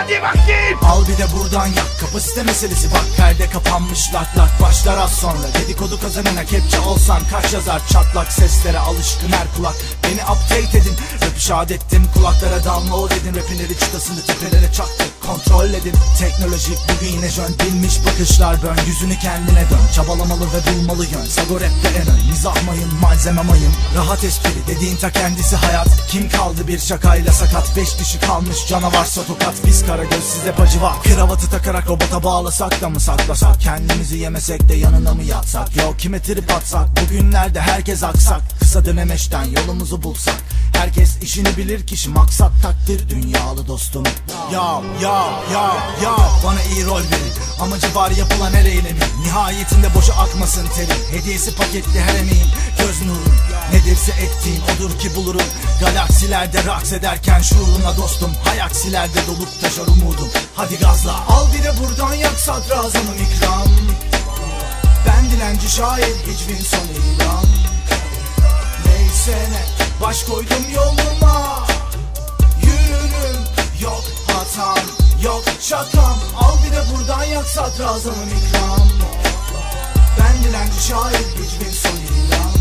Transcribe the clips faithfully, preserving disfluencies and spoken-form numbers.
Hadi bakayım. Al bir de buradan yak, kapasite meselesi bak, perde kapanmış lak lak başlar az sonra. Dedikodu kazanına kepçe olsan kaç yazar, çatlak seslere alışkın her kulak. Beni update edin, rap'i şahit ettim, kulaklara download edin. Rapinleri çıtasını tepelere çaktık, kontrol edin. Teknolojik bugün yine jön, bilmiş bakışlar bön. Yüzünü kendine dön, çabalamalı ve bulmalı yön. Sago rapte en ön, mizah mayın, malzeme mayın. Rahat espri dediğin ta kendisi hayat. Kim kaldı bir şakayla sakat, beş kişi kalmış canavarsa tokat. Biz Karagöz size pacı var, kravatı takarak robota bağlasak da mı saklasak? Kendimizi yemesek de yanına mı yatsak? Yok kime trip atsak, bugünlerde herkes aksak. Kısa dönemeçten yolumuzu bulsak, herkes işini bilir, kişi maksat takdir dünyalı dostum. Ya ya ya ya bana iyi rol verin, amacı var yapılan her eylemin. Nihayetinde boşa akmasın terin, hediyesi paketli her emeğin. Göz nurun nedirse ettiğin odur ki bulurum. Galaksilerde raks ederken şuuruna dostum, hayaksilerde dolup taşar umudum. Hadi gazla, al bir de buradan yak, sadrazamın ikram. Ben dilenci şair, hicvin son ilan. Neyse ne, baş koydum yoluma. Yürürüm, yok hatam, yok şakam. Al bir de buradan yak, sadrazamın ikram. Ben dilenci şair, hicvin son ilan.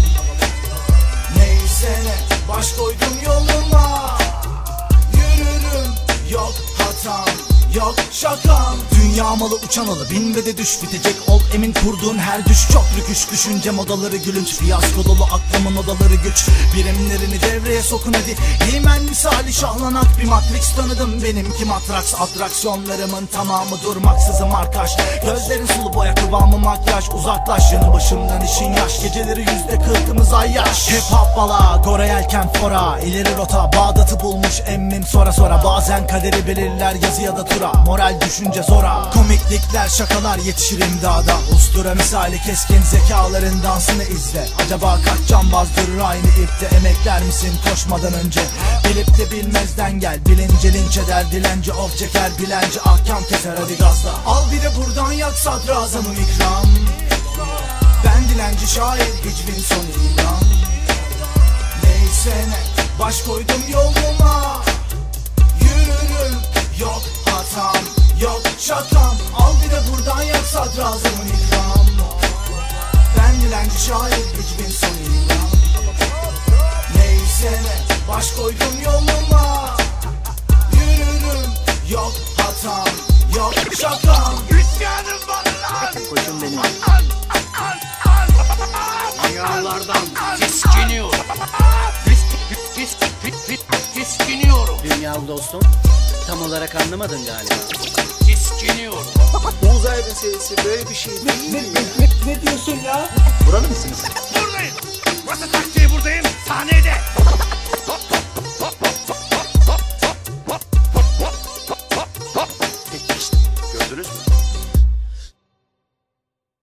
Neyse ne, baş koydum yoluma. Yürürüm, yok hatam, yok şakam. Dünya malı uçan alı, bin ve de düş, bitecek ol emin kurduğun her düş. Çok rüküş düşünce modaları gülünç, fiyasko dolu aklımın odaları güç. Birimlerini devreye sokun hadi, Heymen misali şahlanak bir Matrix tanıdım. Benimki matraks, atraksiyonlarımın tamamı durmaksızım arkaş. Gözlerin sulu boya kıvamı makyaj, uzaklaş yanı başımdan işin yaş. Geceleri yüzde kırkımız ay yaş. Hip hop bala, Gora yelken fora, ileri rota Bağdat'ı bulmuş emmim sonra sonra. Bazen kaderi belirler yazı ya da tura, moral düşünce zora. Komiklikler şakalar yetişir imdada, ustura misali keskin zekaların dansını izle. Acaba kaç cambaz durur aynı ipte, emekler misin koşmadan önce? Bilip de bilmezden gel, bilince linç eder, dilenci of çeker, bilenci ahkam keser. Hadi gazla, al bir de buradan yak, sadrazamın ikram. Ben dilenci şair, hicvin son ilan. Neyse ne, baş koydum yoluma. Yürürüm, yok hatam, yok şakam. Al bir de buradan yak, sadrazamın ikram. Ben dilenci şair, hicvin son ilan. Neyse ne, baş koydum yoluma. Yürürüm, yok hatam, yok şakam. İsyanım var lan. Koçum benim. An, an, an, an. Dünyalardan tiskiniyorum. Tis, tis, tis, tis, tiskiniyorum. Dünyalı dostum, tam olarak anlamadın galiba. Tiskiniyorum. Uzay meselesi böyle bir şey değil mi? Ne, ne diyorsun ya? Buralı mısınız? Buradayım. Burası taktiği, buradayım. Sahnede.